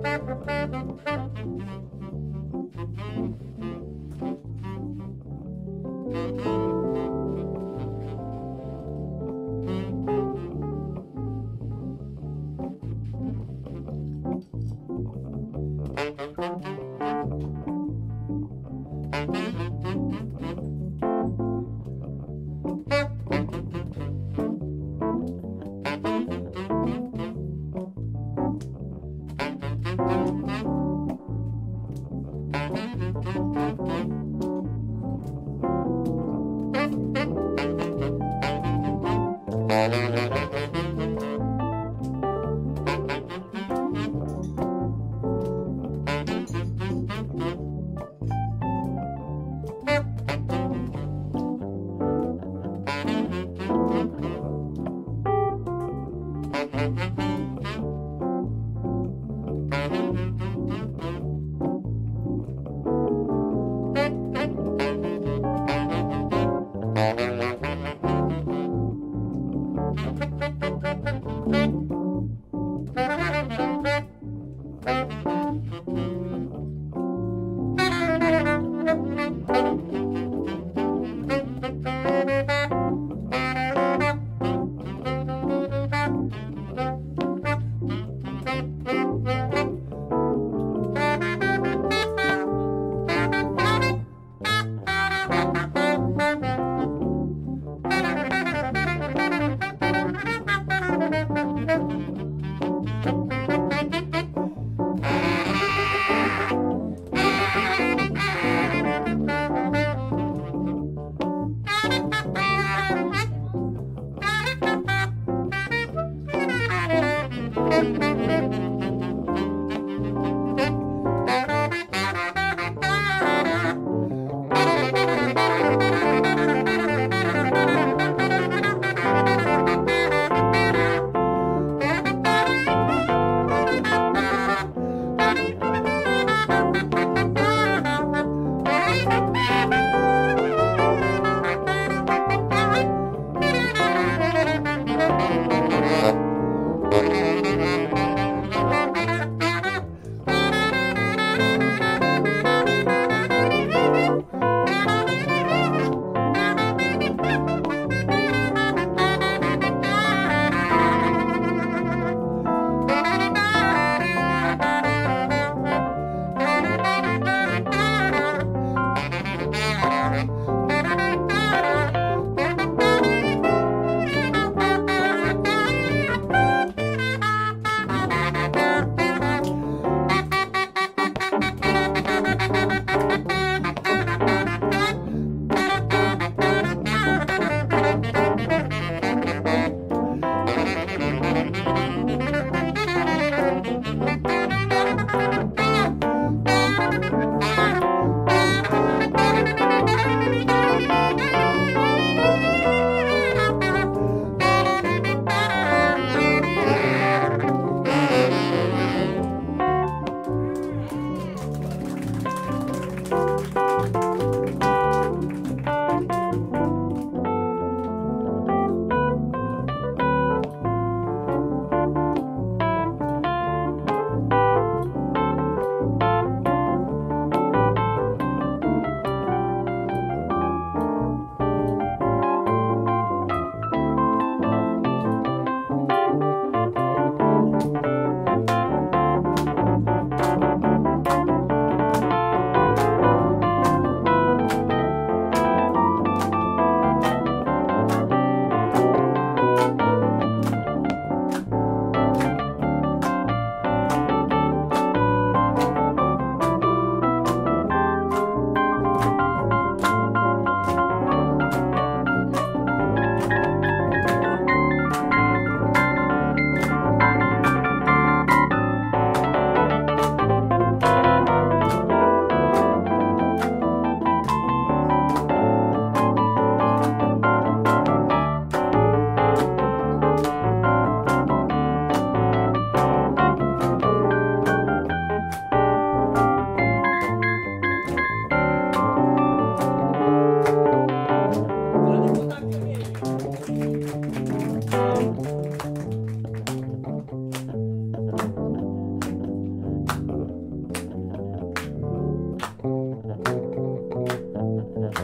Thank you.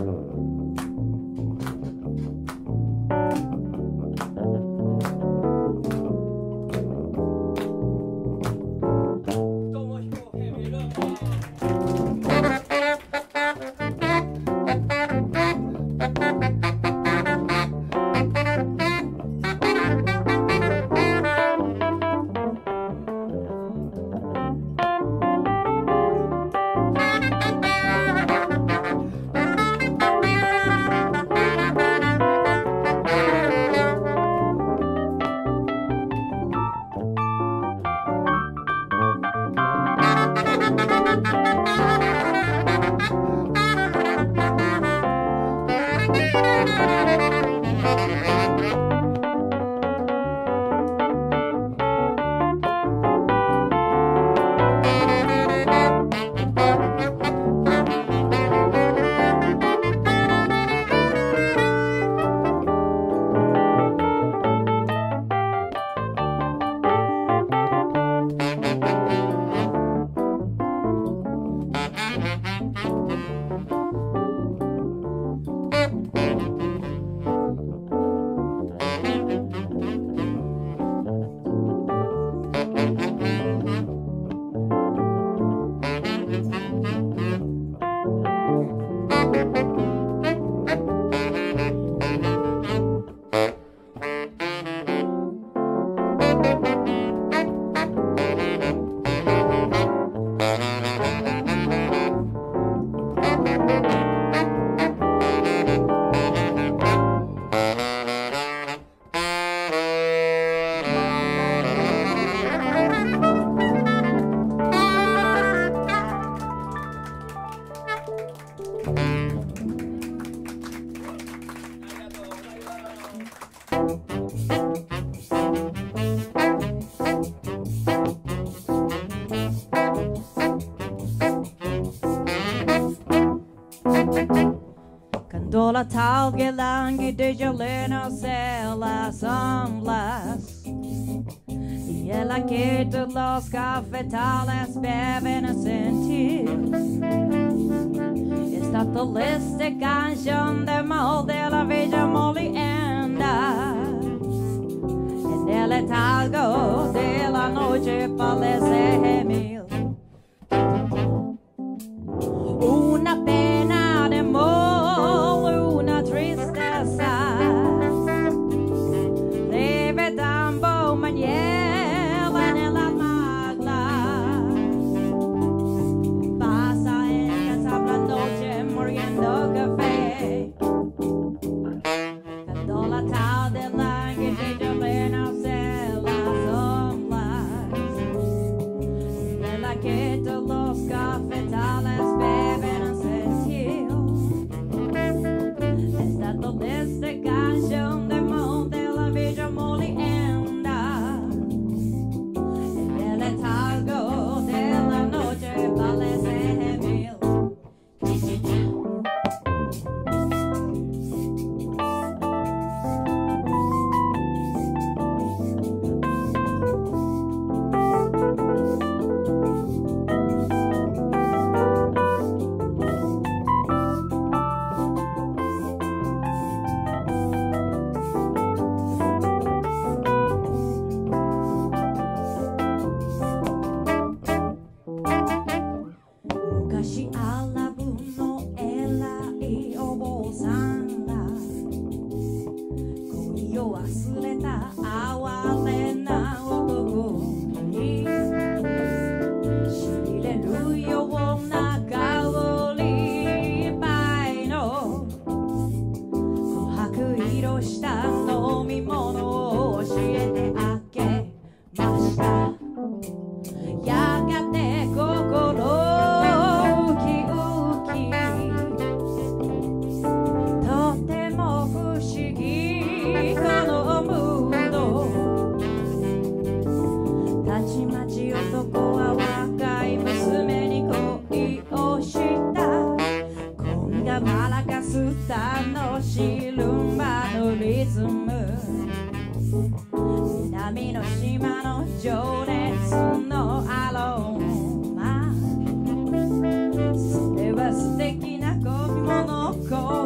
Candola talgelangi de gelena sela somblas y el que de los cafetales beben a sentir esta triste canción de mal de la bella molienda en el letargo de la noche parece gemir una pena de amor, una tristeza leve tambo mañana en el alma pasa en casa la noche muriendo café cuando la tarde larga de llovena se las sombras en la que todos los cafetales beben a sentir esta triste canción de amor de la bella molienda en el letargo de la noche parece gemir.昔アラブの偉いお坊さんが恋を忘れた哀れな男にしれるような香りいっぱいの琥珀色した飲み物を教えてあげましたやがて心男は若い娘に恋をした恋がマラカス楽しいルンバのリズム南の島の情熱のアロマそれは素敵な恋物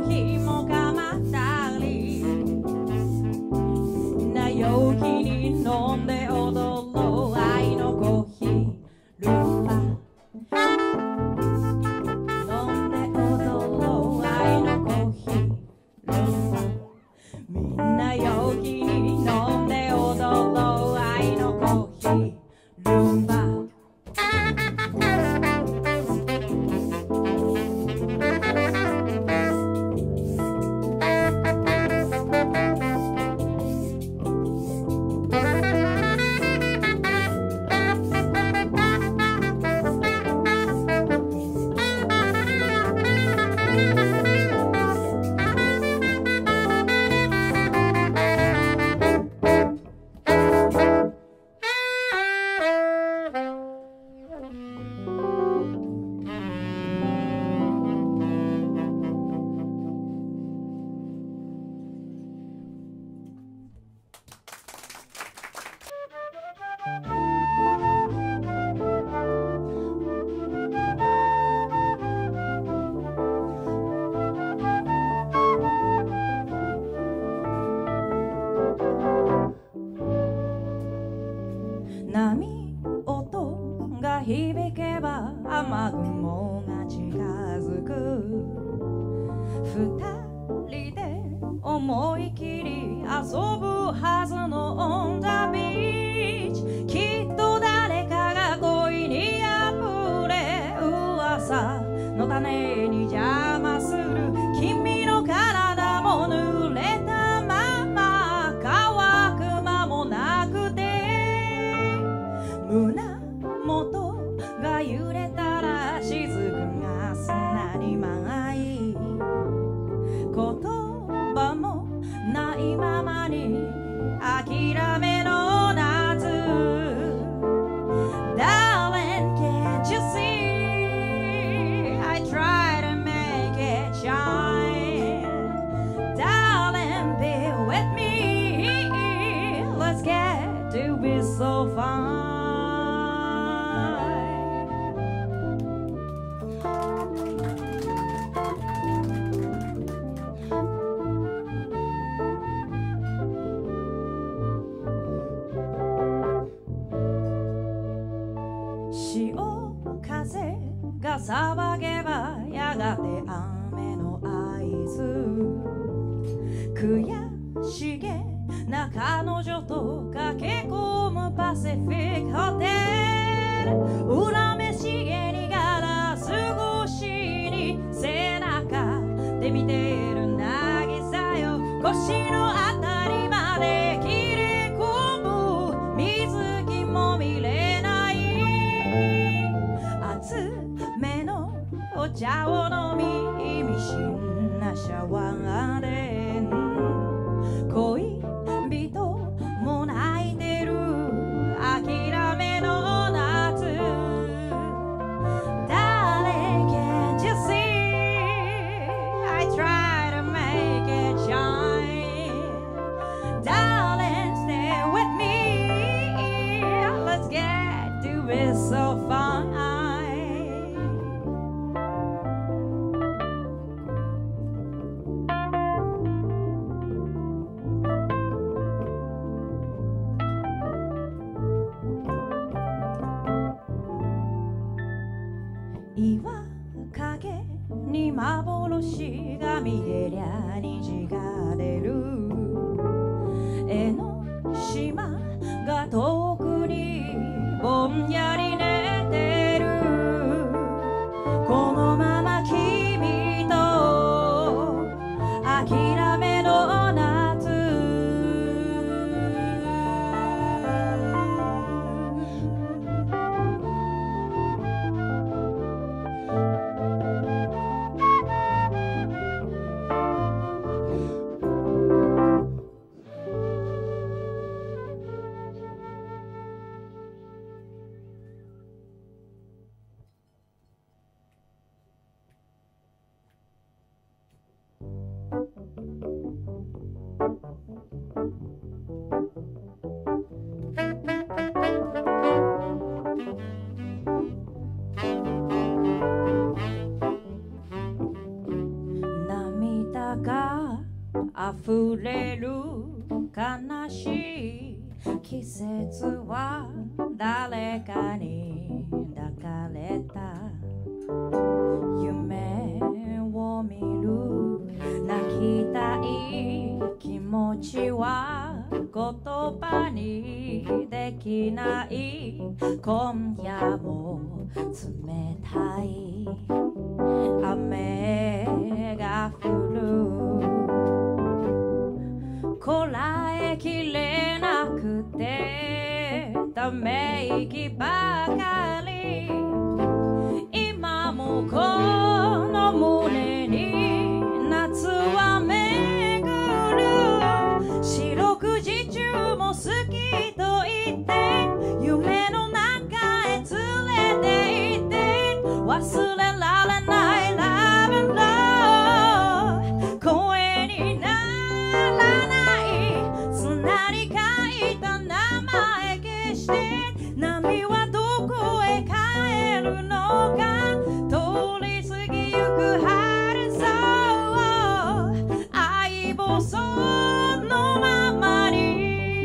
思い切り遊ぶはずの On the beach きっと誰かが恋にあふれ噂の種に邪魔する君の体も濡れたまま乾く間もなくて胸元が揺れたら雫が砂に舞い言葉もないままに諦めの夏 Darling can't you see I try to make it shine Darling be with me Let's get to be so fine潮風が騒げばやがて雨の合図悔しげな彼女と駆け込むパシフィックホテル恨めしげにガラス越しに背中で見てる渚よ腰のあたりまで切れ込む水着も見れない熱めのお茶を飲み意味深なシャワーで恋人も泣いてる諦めの夏 Darling can't you see I try to make it shine Darling stay with me Let's get to it so fine岩陰に幻が見えりゃ虹が出る江ノ島が遠くにぼんやり寝てるこのまま君と諦めの夏涙が溢れる悲しい季節は誰かに抱かれた夢を見る泣きたい気持ちは言葉にできない今夜も冷たい雨が降るこらえきれなくてため息ばかり今もこの胸に夏は巡る四六時中も好きと言って夢の中へ連れて行って忘れられないラブラブ声にならない砂に書いた名前消して波はどこへ帰るのか通り過ぎゆく春そう相細のままに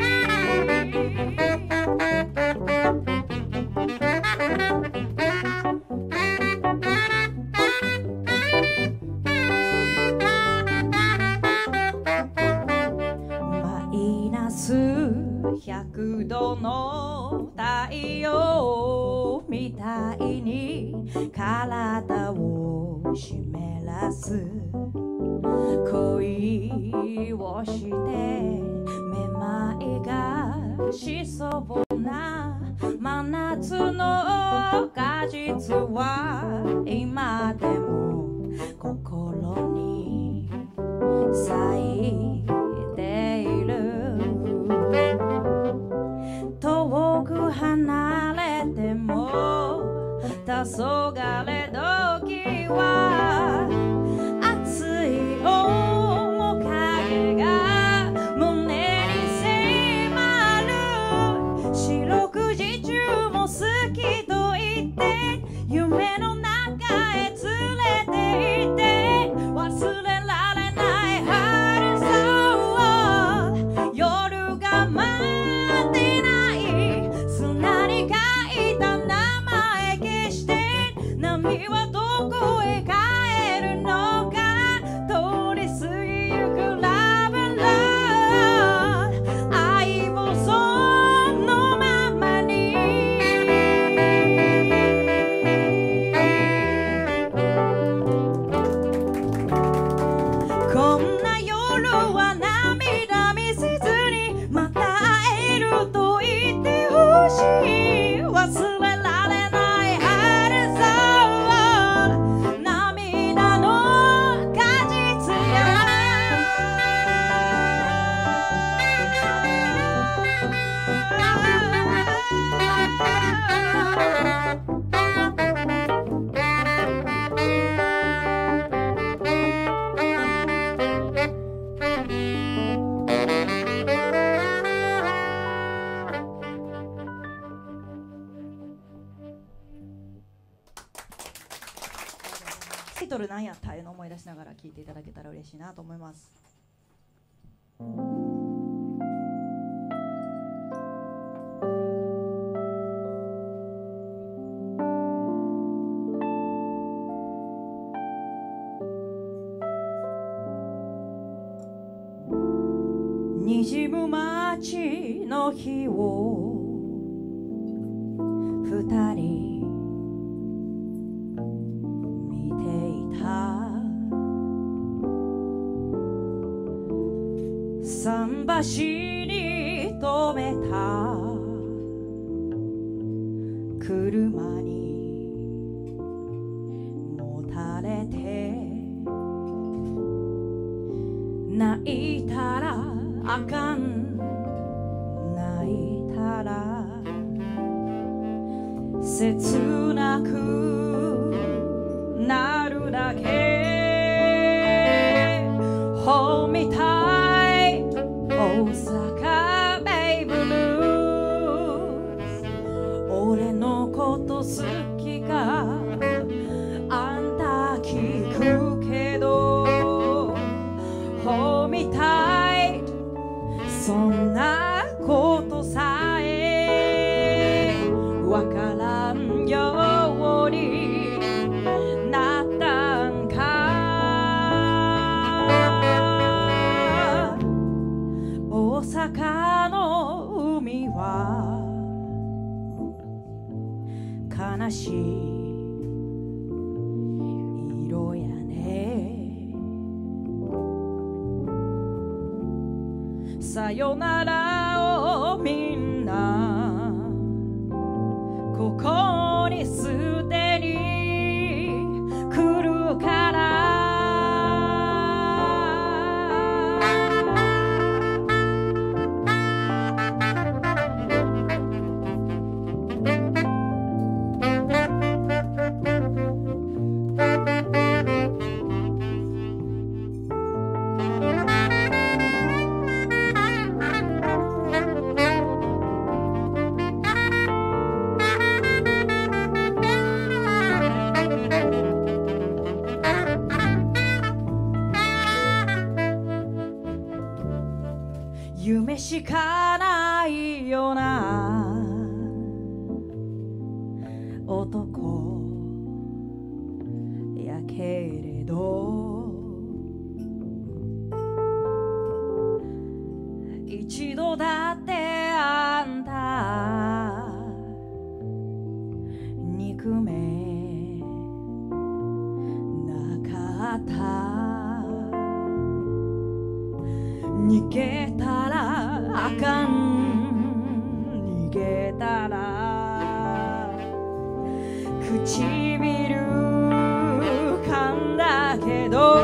100度の太陽みたいに体を湿らす恋をしてめまいがしそうな真夏の果実は今でも心に咲いている遠く離れても黄昏時は熱い面影が胸に迫る四六時中も好きと言って夢の中へ連れて行って忘れられない春そう夜が待ってない砂に書いた名前消して波はどこへ帰るのか通り過ぎゆくラブラブ愛をそのままにこんな夜は涙見せずにまた会えると言ってほしい忘れられない春そう涙の果実やタイトル何やったいうのを思い出しながら聴いていただけたら嬉しいなと思います。滲む街の日を二人見ていた桟橋に止めた車にもたれて泣いたらあかん泣いたら切なくなるだけ Hold me tight 大阪ベイブルース俺のこと好きかあんた聞くけど Hold me tight そんなことさえわからんようになったんか大阪の海は悲しい色やねさよならをみんなここにすでに来るから夢しかないよな男やけれど一度だって逃げたらあかん逃げたら唇噛んだけど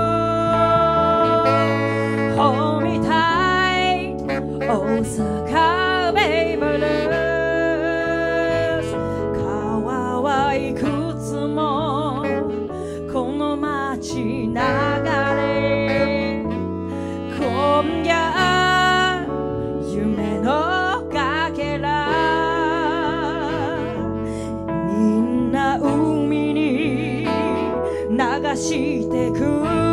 ほみたい大阪ベイブルーズ川はいくつもこの街流れ今夜夢のかけらみんな海に流してく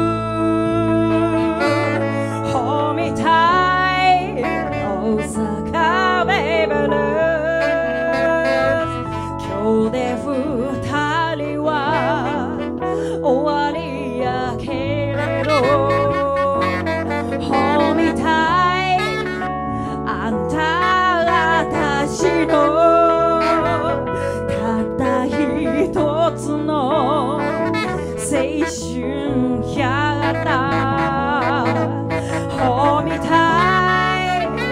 ほみたい大阪ベイブルーズ今日で二人は終わりやけれどほみたいあんた私のたった一つの青春やったほみたい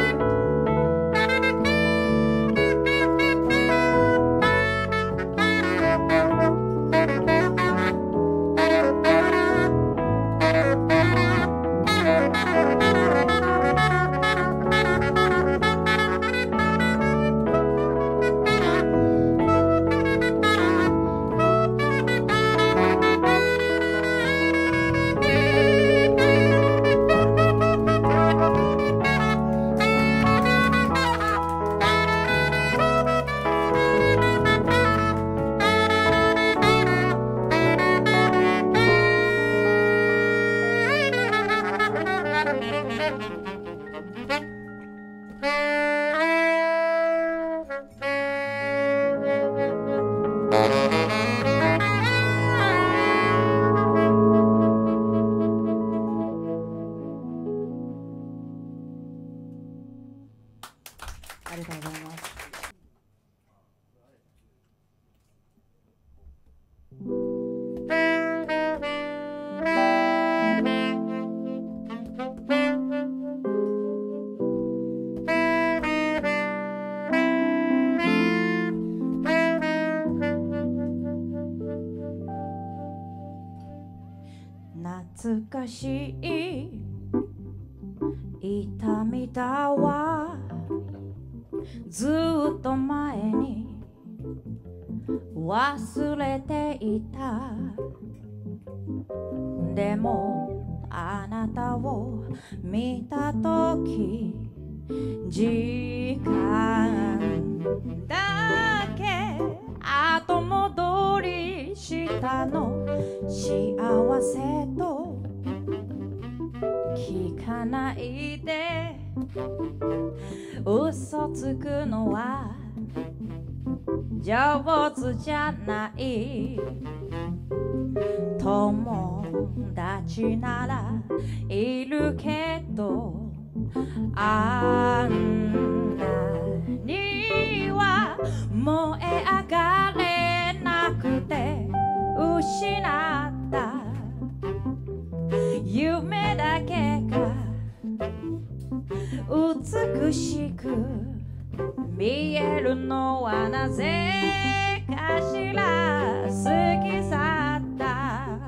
ありがとうございます。懐かしい痛みだわずっと前に忘れていたでもあなたを見たとき時間だけ後戻りしたの幸せと聞かないで嘘つくのは上手じゃない友達ならいるけどあんなには燃え上がれなくて失った夢だけが美しく見えるのはなぜかしら過ぎ去った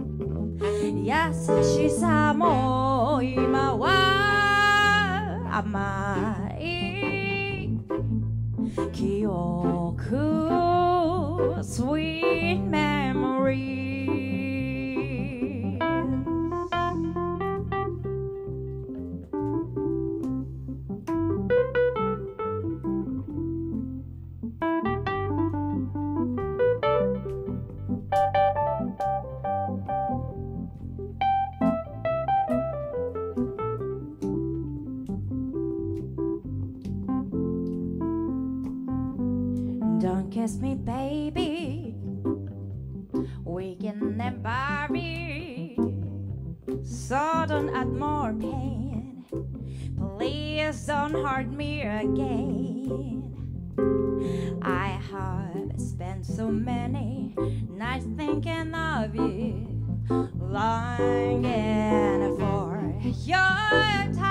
優しさも今は甘い記憶 Sweet memories Don't kiss me, baby. We can never be. So don't add more pain. Please don't hurt me again. I have spent so many nights thinking of you, longing for your time.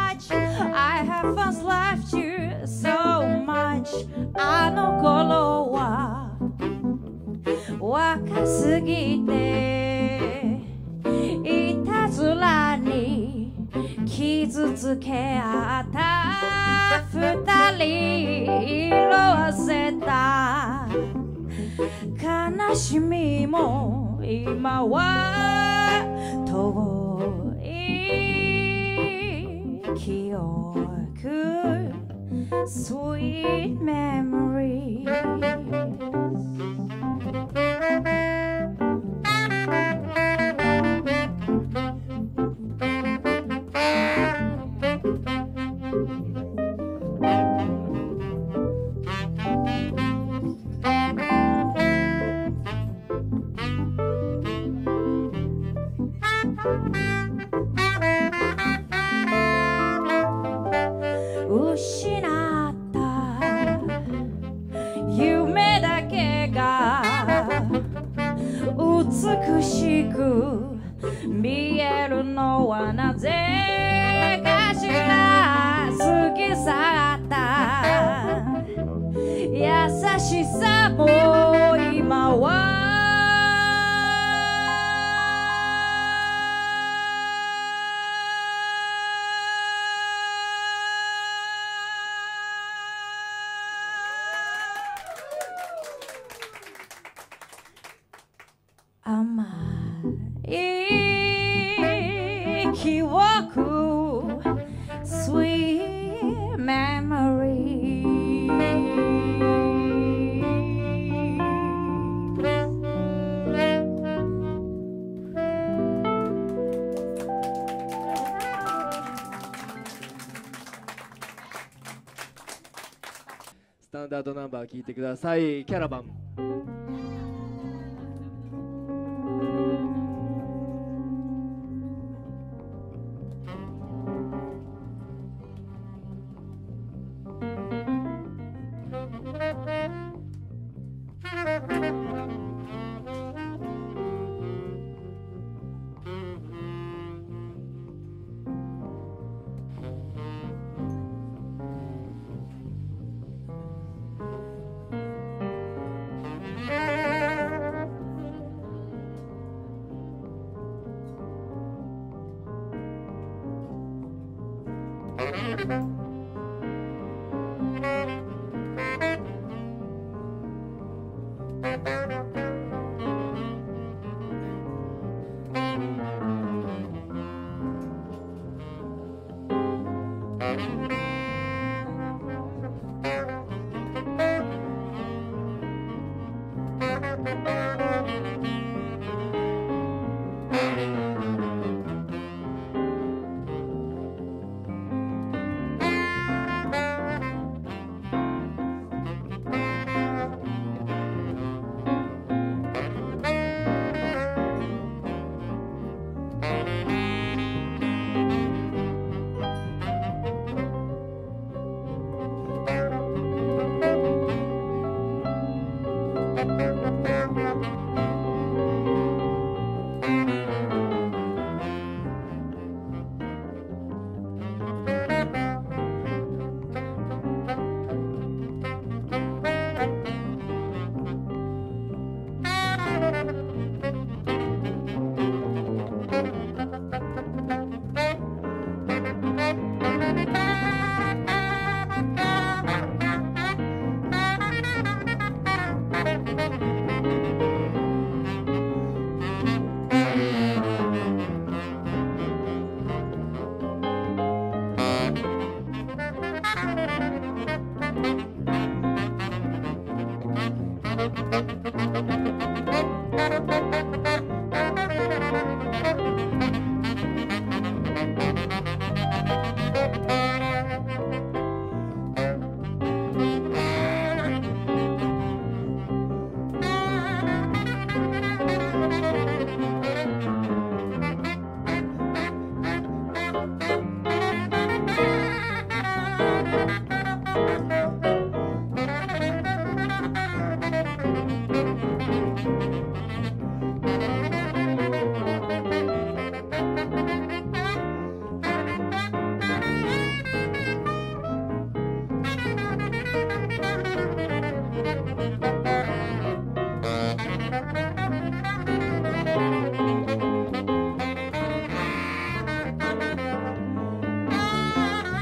過ぎていたずらに傷つけ合った二人色あせた悲しみも今は遠い記憶 Sweet memories失った夢だけが美しく見えるのはなぜかしら過ぎ去った優しさも今は甘い記憶 Sweet memory スタンダードナンバー聴いてください。キャラバン。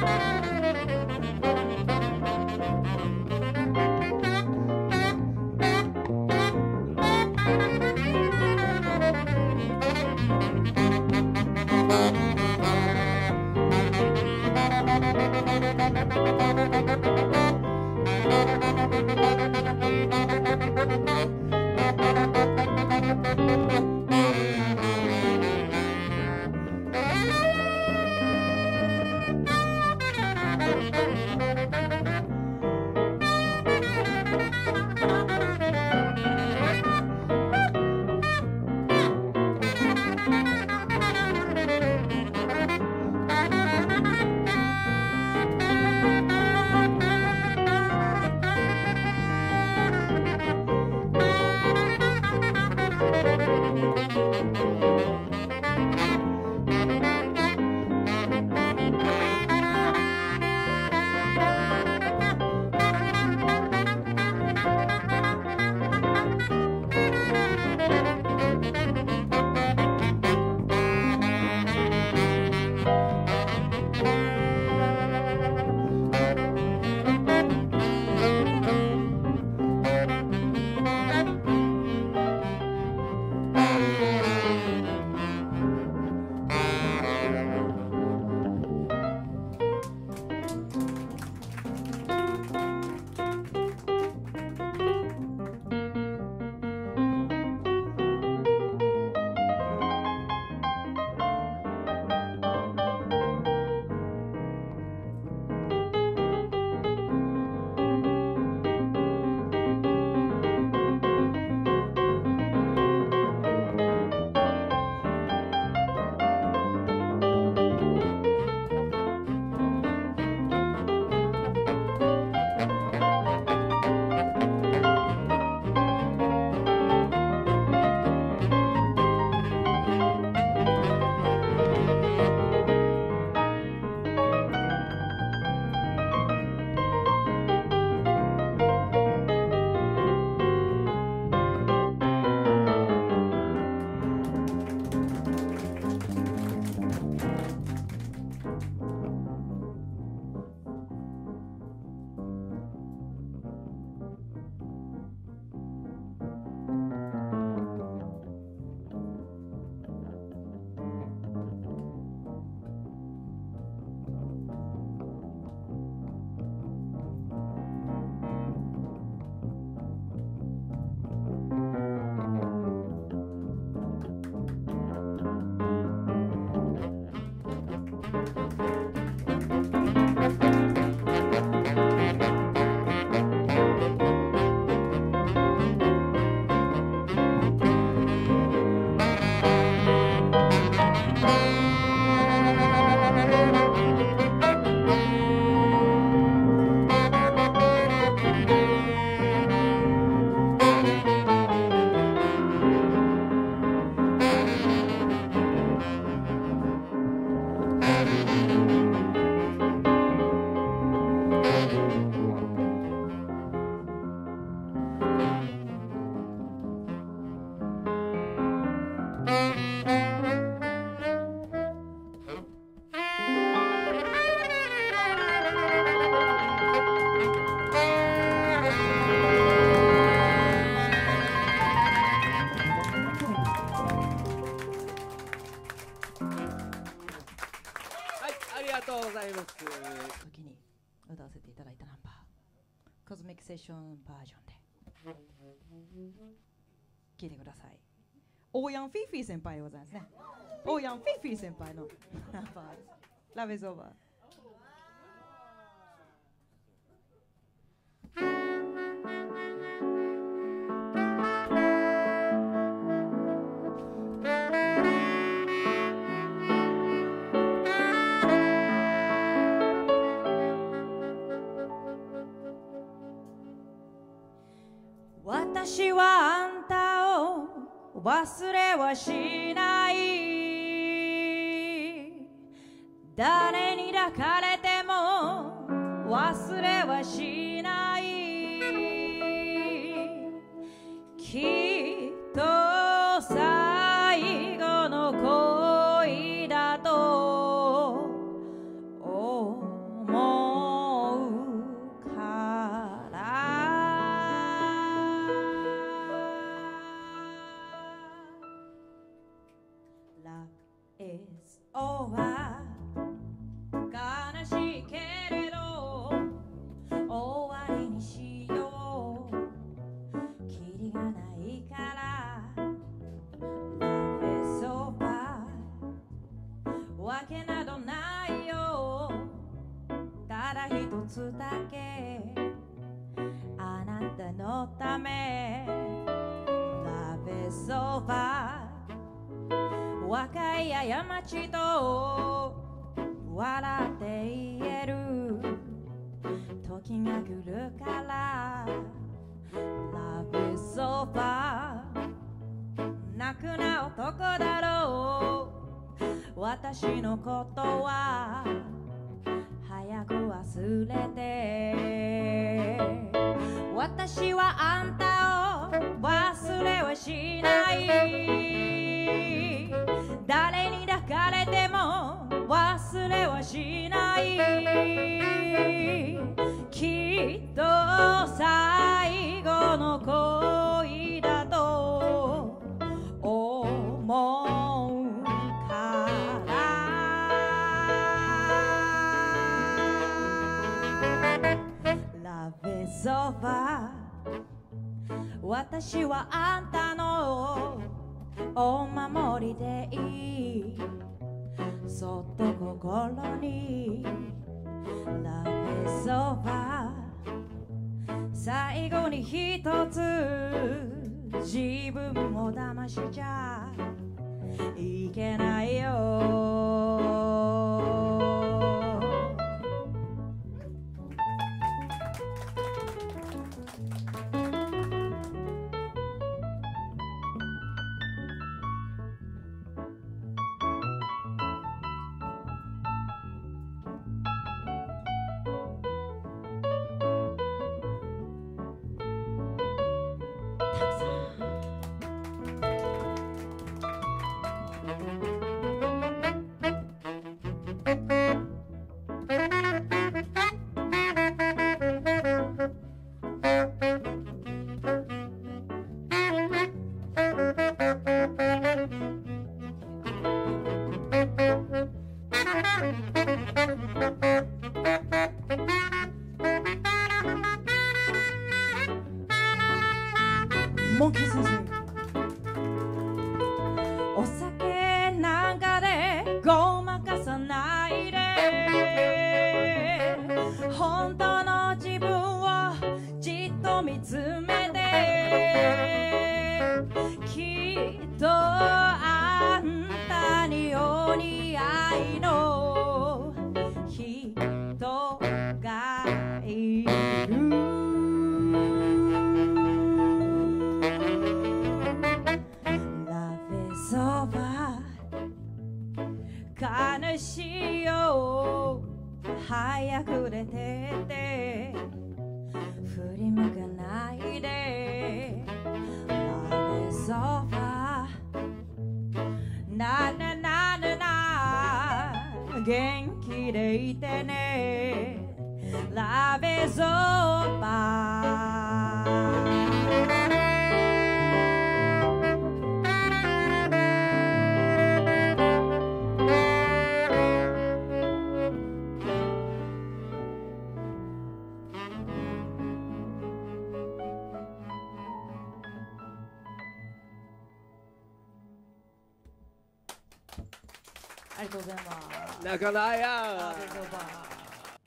時に歌わせていただいたナンバー、コズミックセッションバージョンで聴いてください。オーヤン・フィーフィー先輩でございますね。オーヤン・フィーフィー先輩のナンバーです。ラブイズオーバー。私はあんたを忘れはしない。誰に抱かれても忘れはしない。きっと最後の恋だと思つだけあなたのため Love is over 若い過ちと笑って言える時が来るから Love is over 泣くな男だろう私のことは早く忘れて私はあんたを忘れはしない誰に抱かれても忘れはしないきっと最後の恋だと思うからLove is over 私はあんたのお守りでいいそっと心に Love is over 最後に一つ自分を騙しちゃいけないよモンキー先生お酒なんかでごまかさないで本当の自分をじっと見つめてきっとあんたにお似合いの人がいる悲しいよ早く出てって振り向かないで Love is over ななななな元気でいてね Love is overありがとうございます。 泣かないやありがとうございます。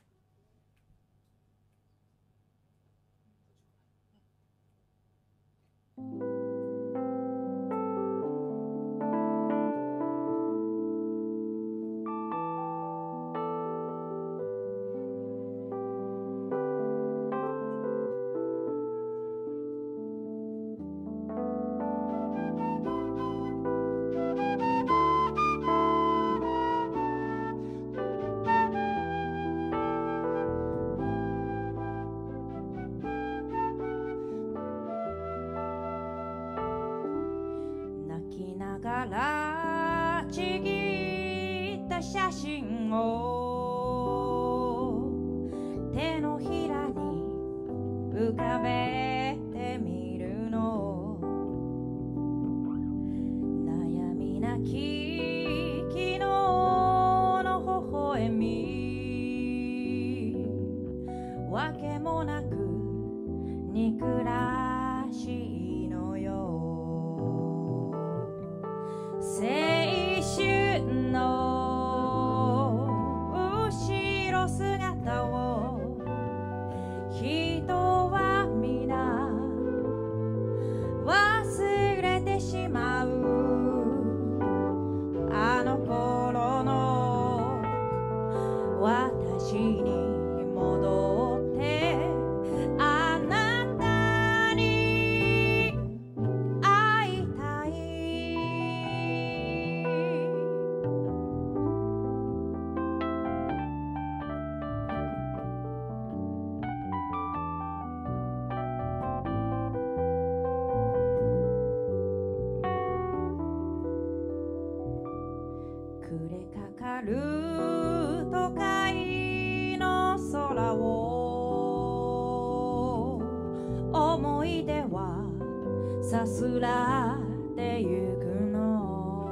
からちぎった写真を手のひらに浮かべてみるの悩みなき昨日の微笑みわけもなく憎らしいのよ青春の後ろ姿をい出はさすらってゆくの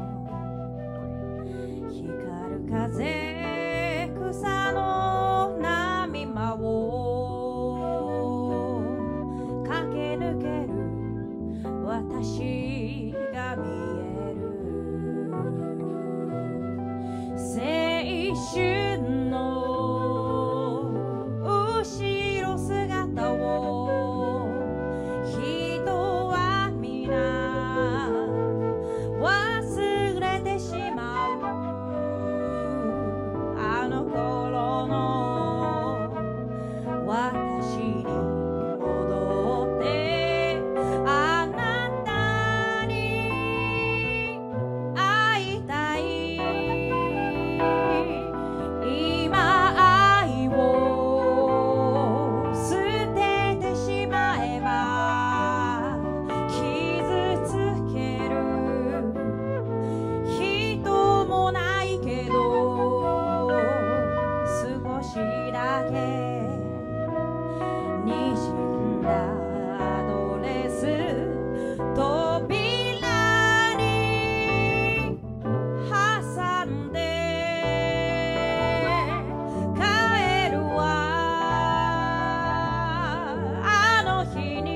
光る風草の波間を駆け抜ける私が見える青春の後ろ姿を人は皆忘れてしまうあの頃の私に戻ってあなたに会いたい今愛を捨ててしまえば傷つける人もないけど少しだけにじんだドレス扉に挟んで帰るわあの日に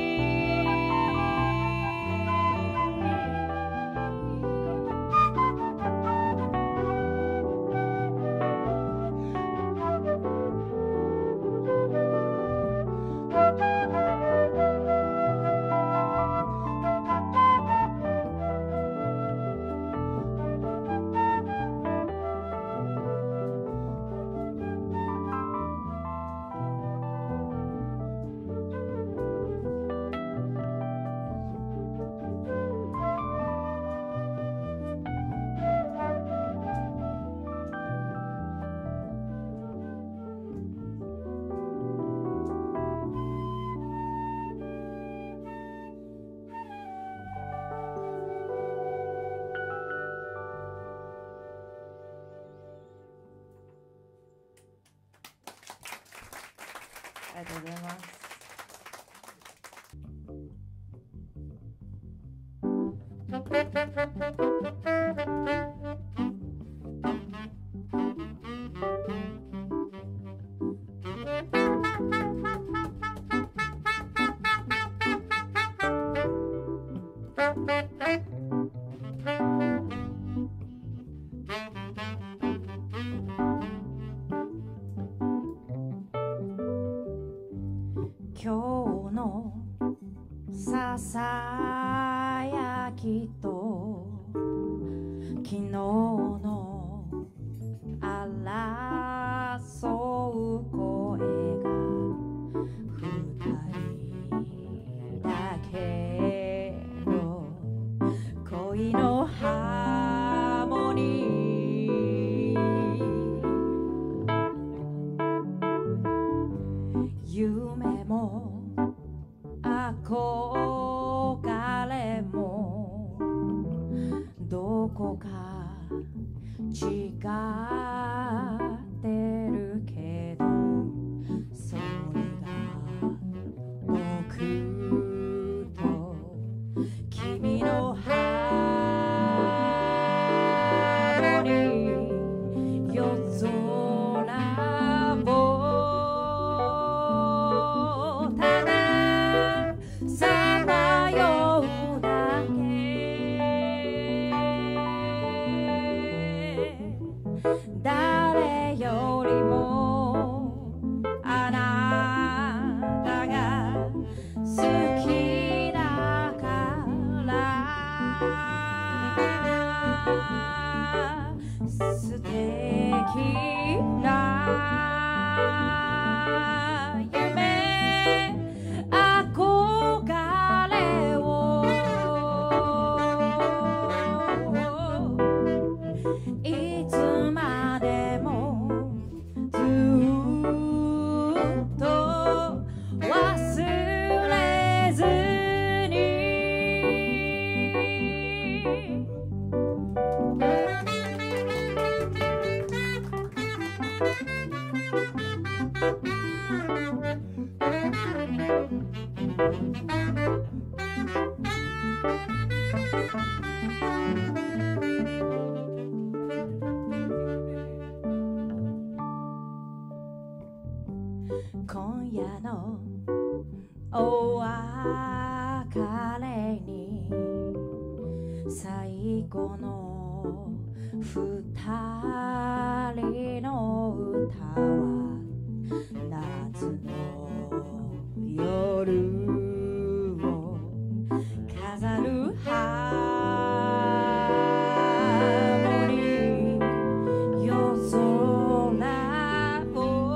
ありがとうございます。今日のささやきと昨日の争う声が二人だけの恋のハーモニー夢も憧れもどこか違ってるけどそれが僕と君のハーモニー夜空をたださまようだけ誰よりもあなたが好きだから素敵な夢憧れをいつまでもずっと忘れずに今夜のお別れに最後の二人の歌は夏の夜を飾るハーモニー夜空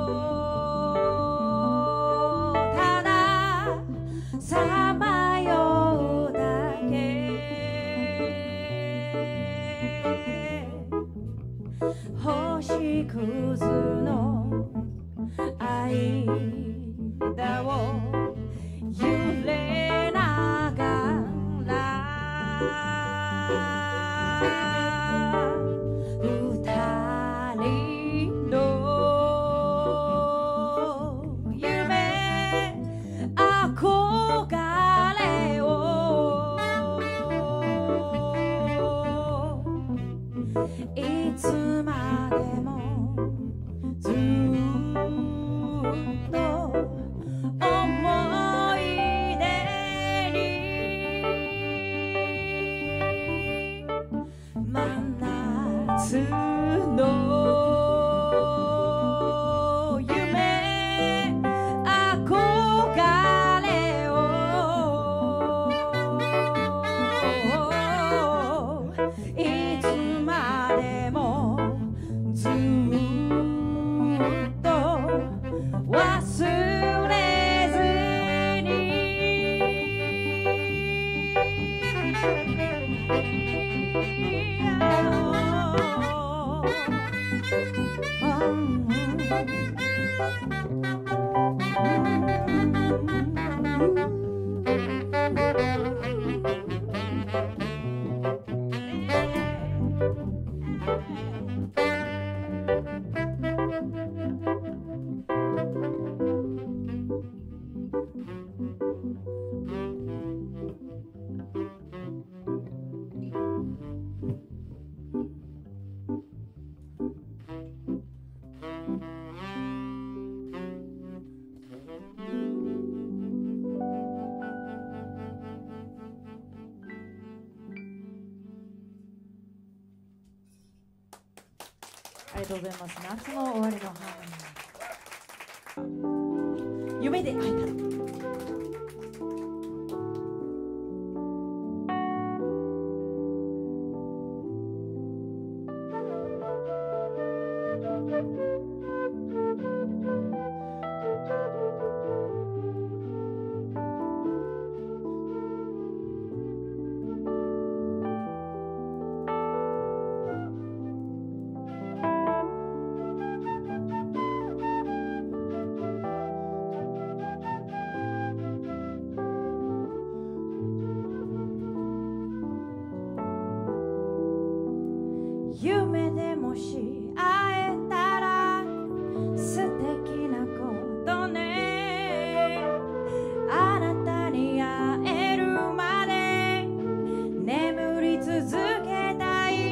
をたださまようだけ星屑の間を揺れながら二人の夢憧れをいつまでもずっと思い出に真夏の夢憧れをいつまでもずっと忘れずにありがとうございます。夏の終わりのハーモニー。夢で会えたら。夢でもし会えたら素敵なことねあなたに会えるまで眠り続けたい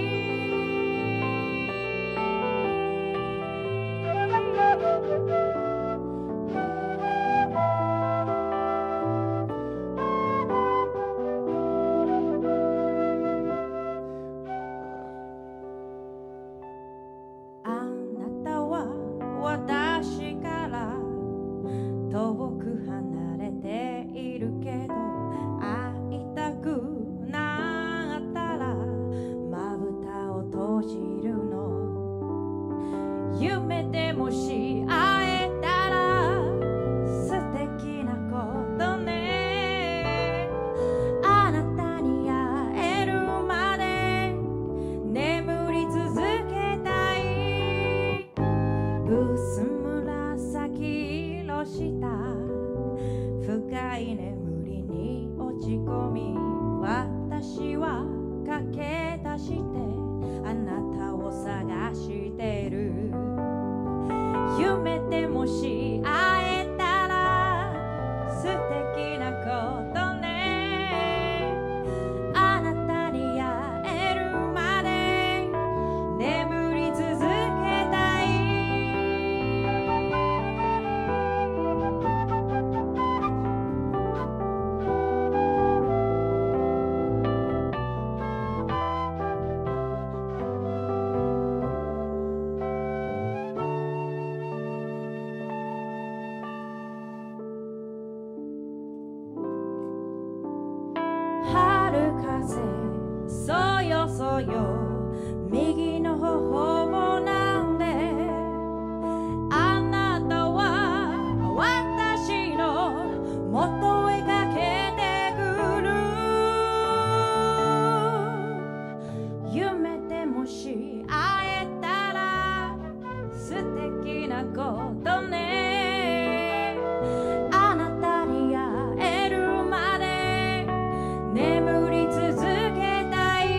私から遠く離れているけど会いたくなったらまぶたを閉じるの夢でもし会えたら素敵なことねあなたに会えるまで眠り続けたい薄紫色した深い眠りに落ち込み私は駆け出してあなたを探してる夢でもし会えたら素敵なことねあなたに会えるまで眠り続けたいそうよ右の頬なんであなたは私の元へかけてくる夢でもし会えたら素敵なことねあなたに会えるまで眠り続けたい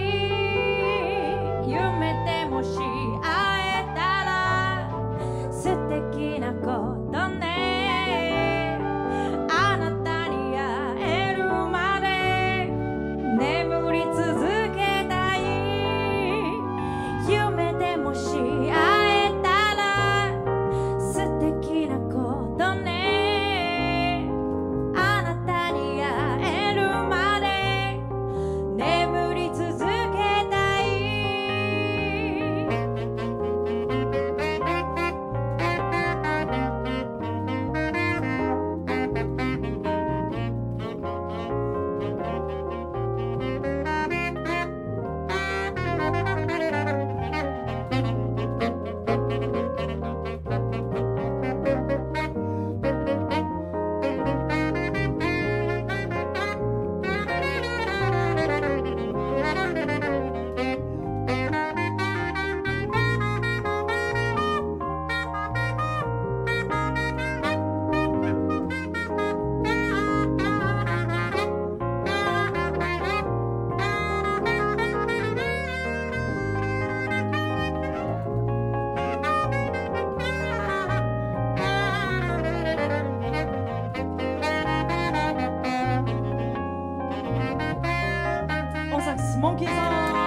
夢でもし会えたら素敵なことねあなたに会えるまで眠り続けたい夢でもし会えたら素敵なことねあなたに会えるまで眠り続けたいおサックスモンキーさん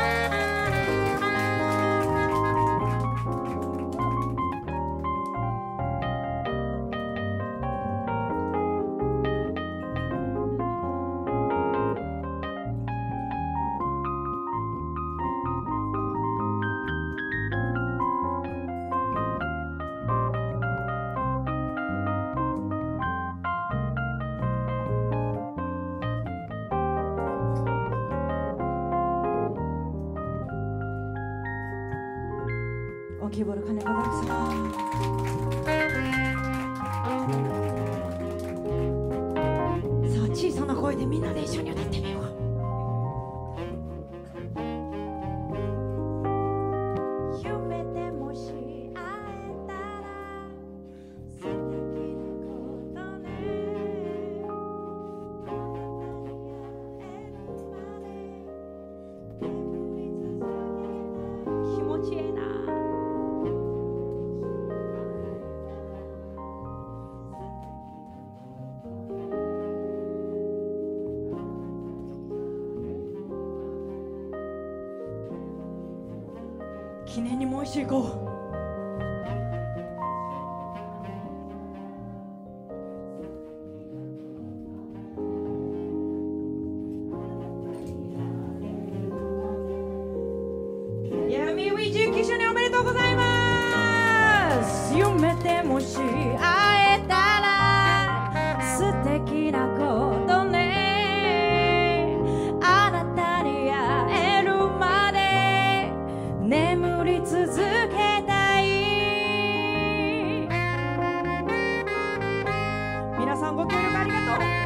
大きいボール金子大樹さんさあ小さな声でみんなで一緒に歌ってみよう夢でもし会えたら素敵なことねあなたに会えるまで眠り続けたい気持ちいいな記念にもう一周行こう闇29周年おめでとうございます夢でもし会えたら素敵なことねあなたに会えるまで眠り続けたい皆さんご協力ありがとう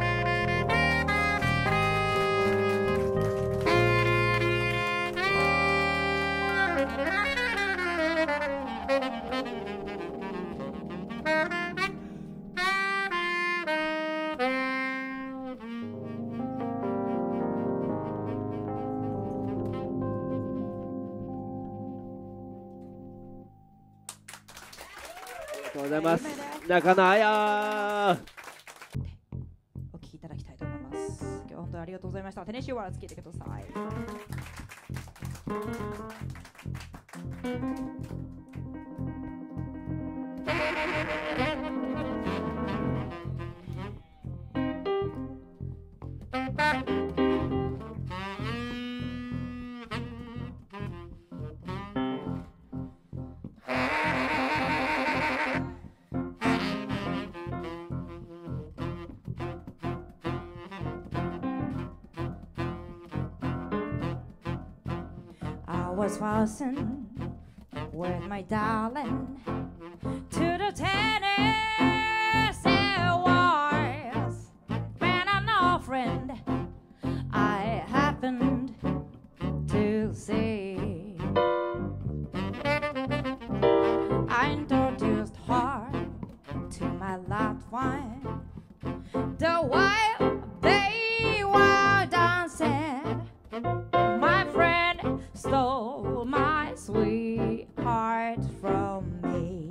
ありがとうございます中野彩お聞きいただきたいと思います今日は本当にありがとうございましたテネシーワールズ聞いてください was waltzing with my darling to the Tennessee waltz when an old friend I happened to see. I introduced her to my loved one. The while they were dancing, my friend stole my sweetheart from me.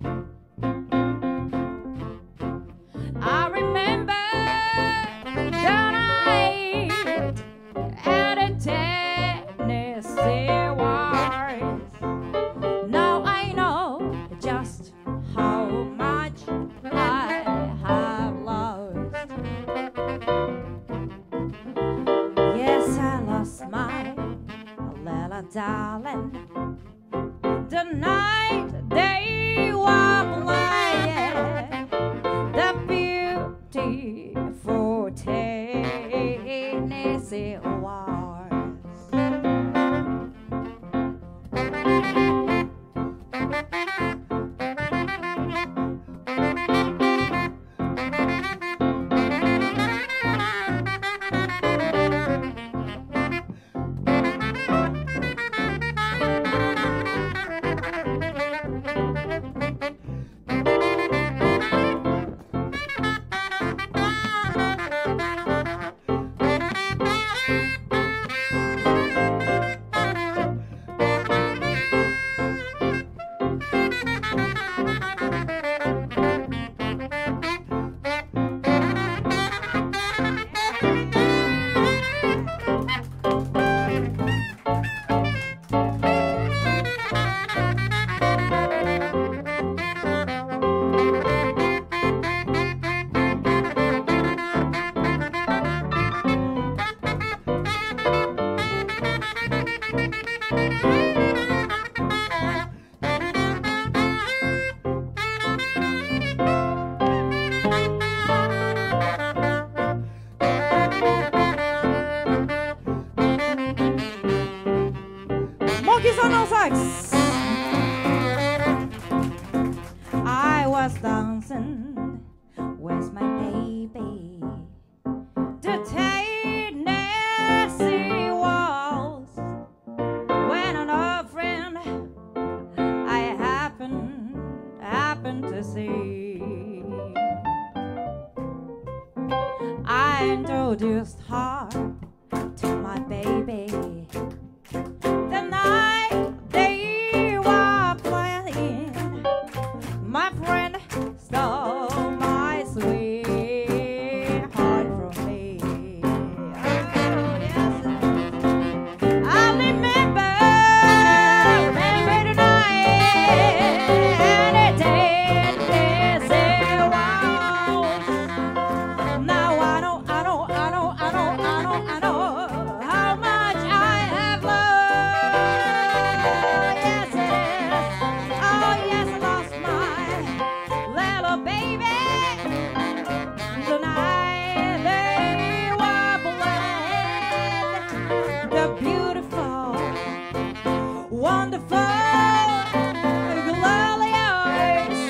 I remember the night at the Tennessee waltz. Now I know just how much I have lost. Yes, I lost my little darling the night they were playing the beautiful Tennessee waltz. Monkeys on all sides. I was dancing with my baby to Tennessee waltz when an old friend I happened to see. I introduced her to my baby the night they were playing. My friend stole my sweetheart from me. Oh, yes. I remember the night and the day they waltz. Now I know how much I have loved. Yes, it is. Oh, yes, I lost my little baby the night they were playing the beautiful, wonderful, glorious,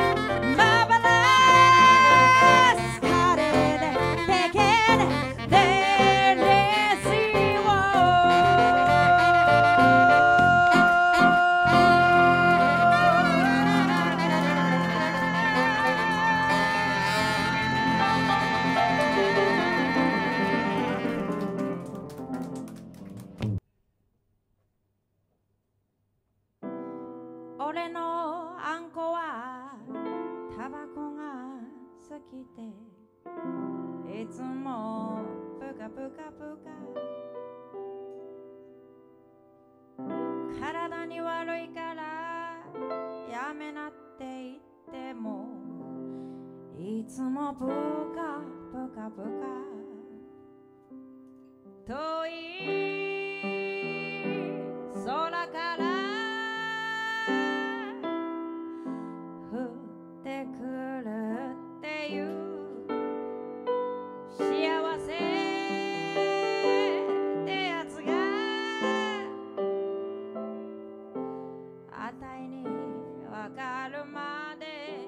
marvelous, cotton picking Tennessee俺のあんこはタバコが好きでいつもプカプカプカ体に悪いからやめなって言ってもいつもプカプカプカ遠い空から降ってくるっていう幸せってやつがかるまで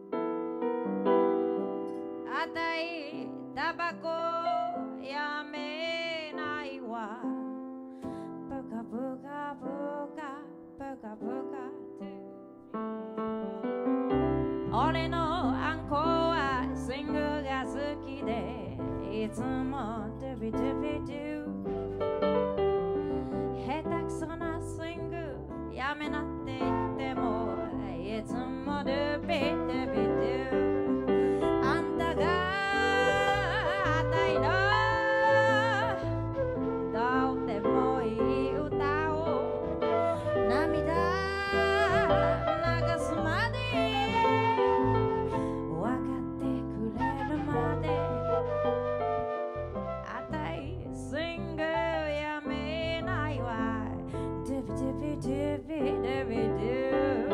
あたいタバコやめないわブカブカブカブカブカ俺のあんこはスイングが好きでいつもドゥビドゥビドゥ下手くそなスイングやめなって言ってもいつもドゥビドゥビドゥあんたがあたいのどうでもいい歌を涙流すまで分かってくれるまであたいスイングやめないわドゥビドゥビドゥビドゥビドゥ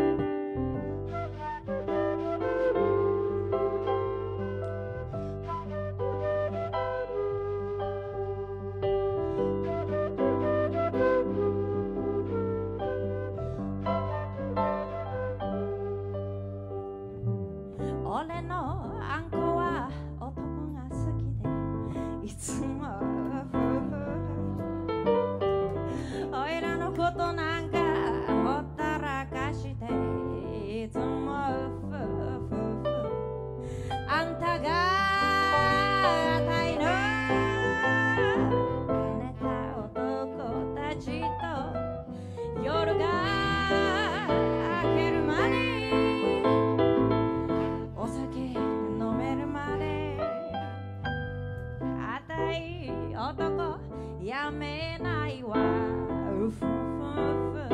俺のあんこは男が好きでいつもおいらのことなんかほったらかしていつもあんたがあたいの寝た男たちと夜が明けるまでお酒飲めるまであたい男やめないわうふふふ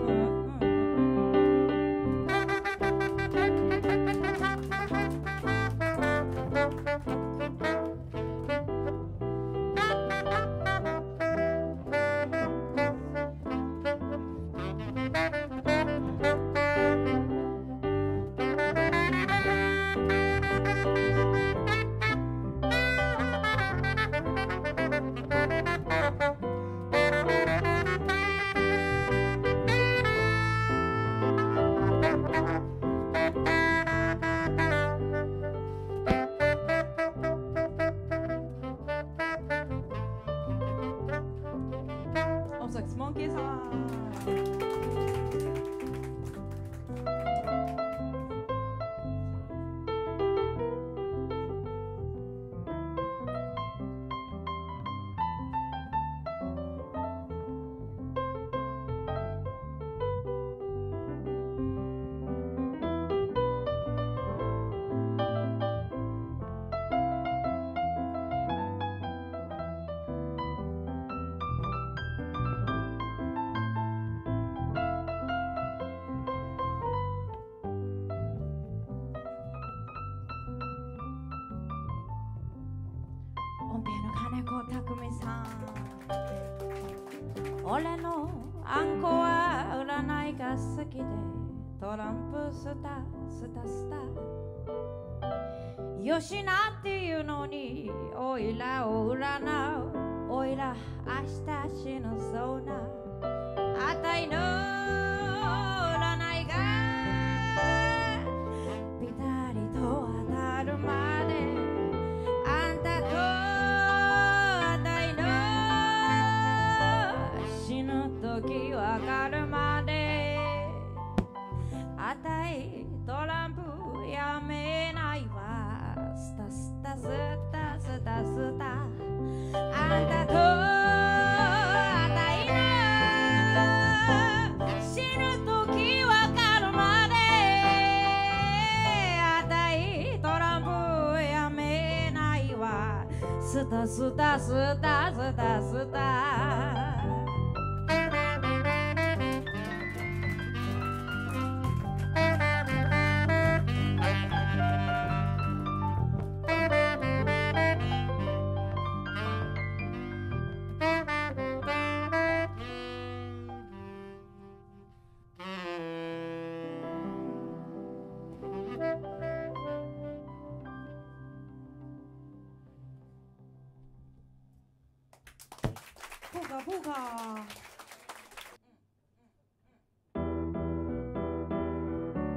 おさきスモンキーさん音程の金子匠さん俺のあんこは占いが好きでトランプスタスタスタよしなっていうのにおいらを占うおいら明日死ぬそうなあたいの占いがピタリと当たるまであんたとあたいの死ぬ時わかるまであたいトランプやめないわスタスタスタスタスタあんたとあたいの死ぬ時わかるまであたいトランプやめないわスタスタスタスタスタポカポカ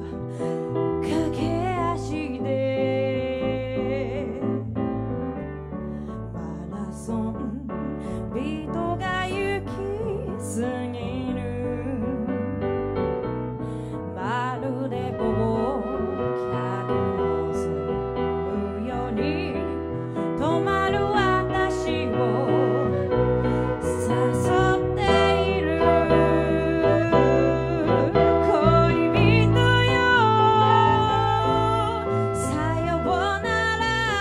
駆け足でマラソン人が行き過ぎるまるで忘却の住むように止まる私を誘っている恋人よさようなら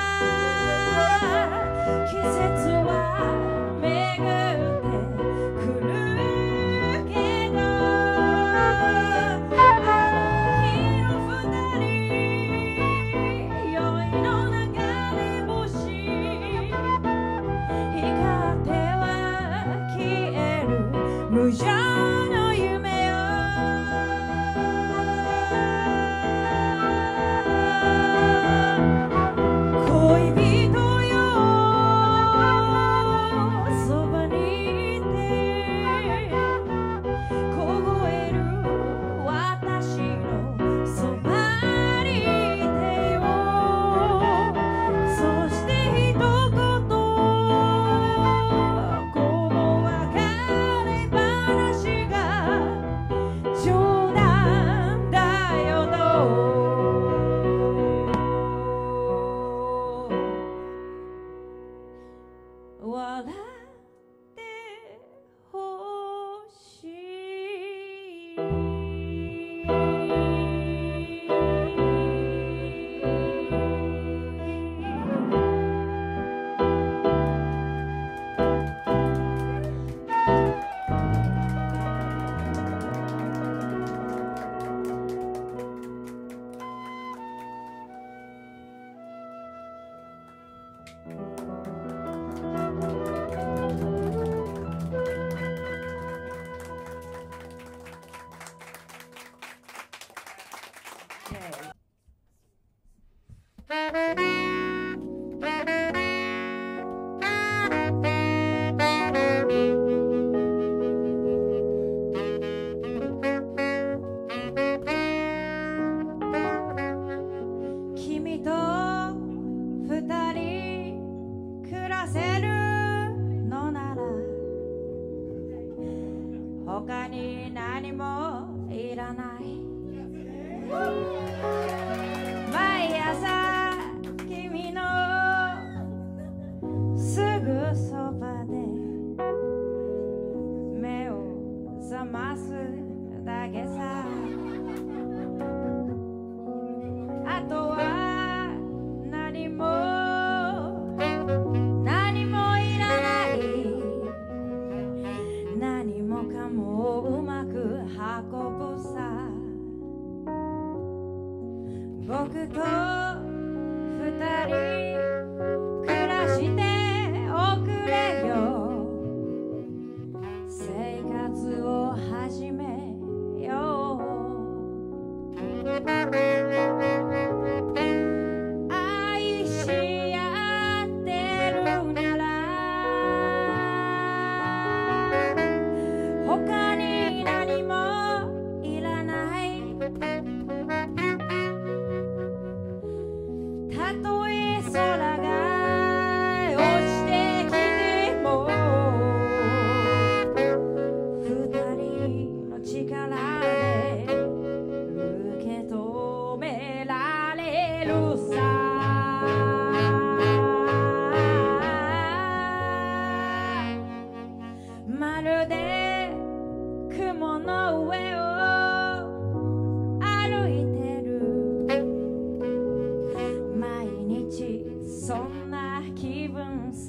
季節は巡ってくるけどあの日の二人酔いの流れ星光っては消える無常の夢よ恋人よそばにいて凍える私のそばにいてよそして一言この別れ話が冗談だよと笑ってほしい君と二人暮らせるのなら他に何もいらない毎朝君のすぐそばで目を覚ますだけさあとは何もいらない何もかもうまく運ぶさ僕と二人暮らしておくれよ生活を始めよう愛し合ってるなら他に何もいらないたとえ空が落ちてきても二人の力で受け止められるさまるで雲の上を歩いてる毎日そんな気分さ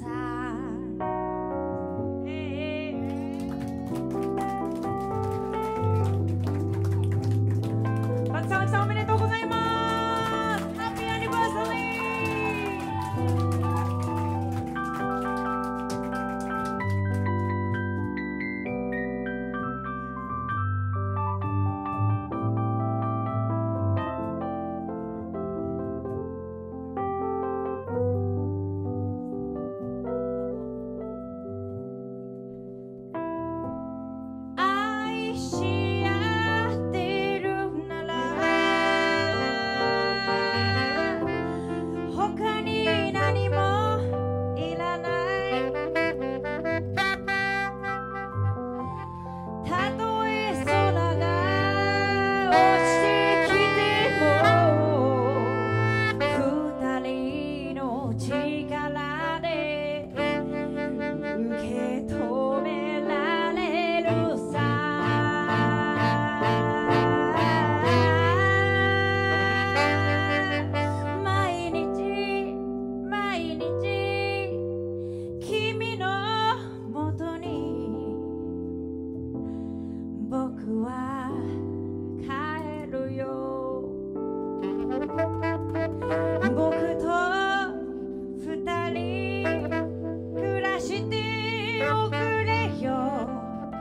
松沢さんおめでとうございますハッピーアニバ僕と二人暮らしておくれよ。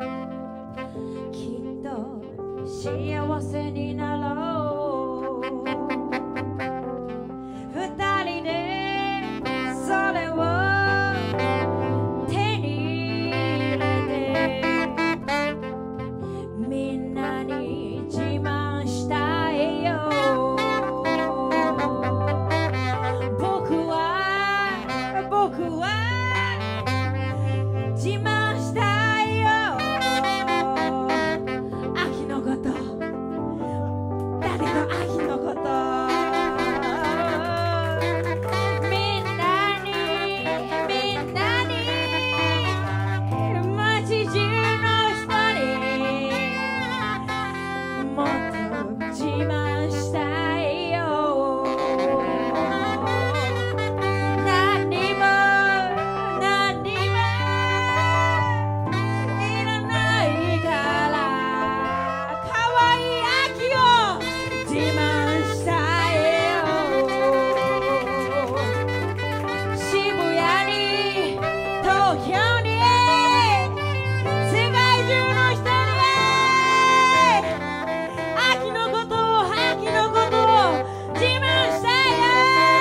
きっと幸せになろう。二人でそれを手に入れてみんなに自慢したいよ。僕は自慢したいよ。秋のこと、誰の秋のこと。みんなに街中の人にもっと自慢したいよ。何もいらないから可愛い秋を自慢したいよ。渋谷に東京に世界中の人に秋のことを自慢したいよ。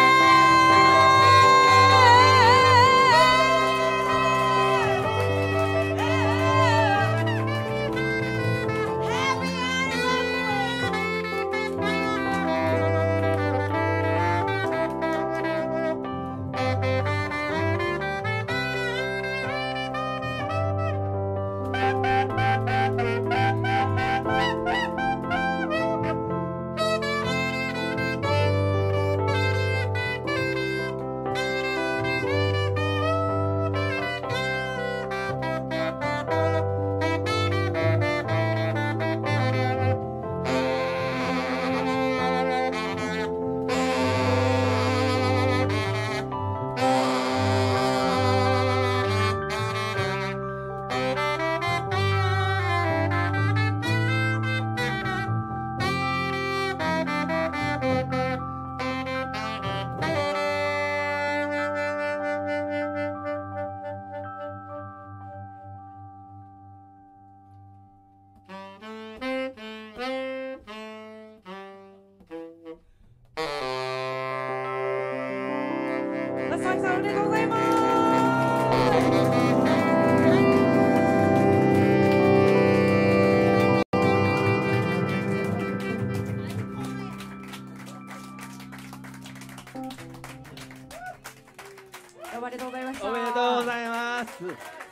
佐々木さん、おめでとうございます。おめでとうございました。 おめでとうございます。